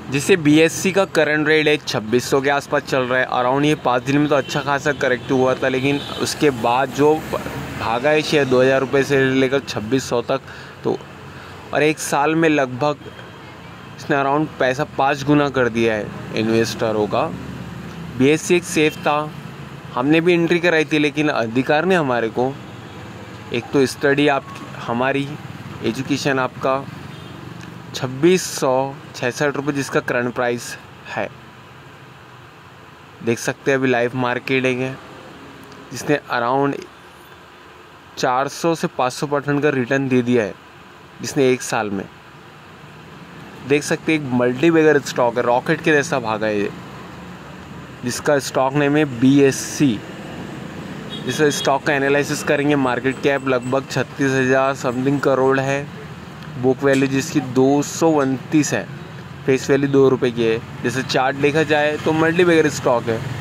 जिससे बीएससी का current rate है 2600 के आसपास चल रहा है। अराउंड ये 5 दिन में तो अच्छा खासा करेक्ट हुआ था, लेकिन उसके बाद जो भागा है शेयर 2000 रुपये से लेकर 2600 तक, तो और एक साल में लगभग इसने अराउंड पैसा 5 गुना कर दिया है इन्वेस्टरों का। बीएससी एक सेफ था, हमने भी एंट्री कराई थी, लेकिन अधिकार ने हमारे को एक तो स्टडी आप हमारी एजुकेशन आपका 2666 रुपये जिसका करंट प्राइस है, देख सकते हैं अभी लाइव मार्केटिंग है, जिसने अराउंड 400 से 500% का रिटर्न दे दिया है जिसने एक साल में। देख सकते हैं एक मल्टी बैगर स्टॉक है, रॉकेट के जैसा भागा है ये, जिसका स्टॉक नेम है बीएससी। जिस स्टॉक का एनालिसिस करेंगे, मार्केट कैप लगभग 36,000 समथिंग करोड़ है, बुक वैल्यू जिसकी 229 है, फेस वैल्यू 2 रुपये की है। जैसे चार्ट देखा जाए तो मल्टी बैगर स्टॉक है।